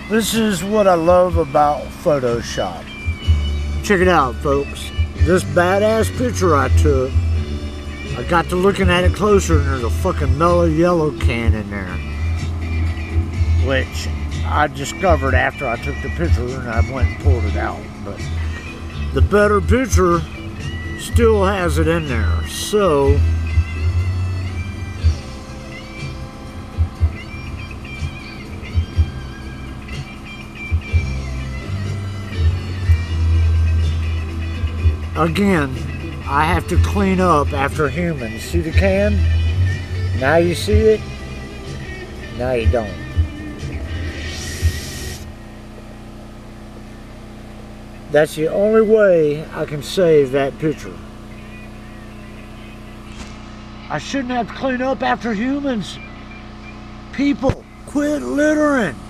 This is what I love about Photoshop. Check it out, folks. This badass picture I took, I got to looking at it closer and there's a fucking mellow yellow can in there. Which I discovered after I took the picture and I went and pulled it out. But the better picture still has it in there. So again, I have to clean up after humans. See the can? Now you see it, now you don't. That's the only way I can save that picture. I shouldn't have to clean up after humans. People, quit littering.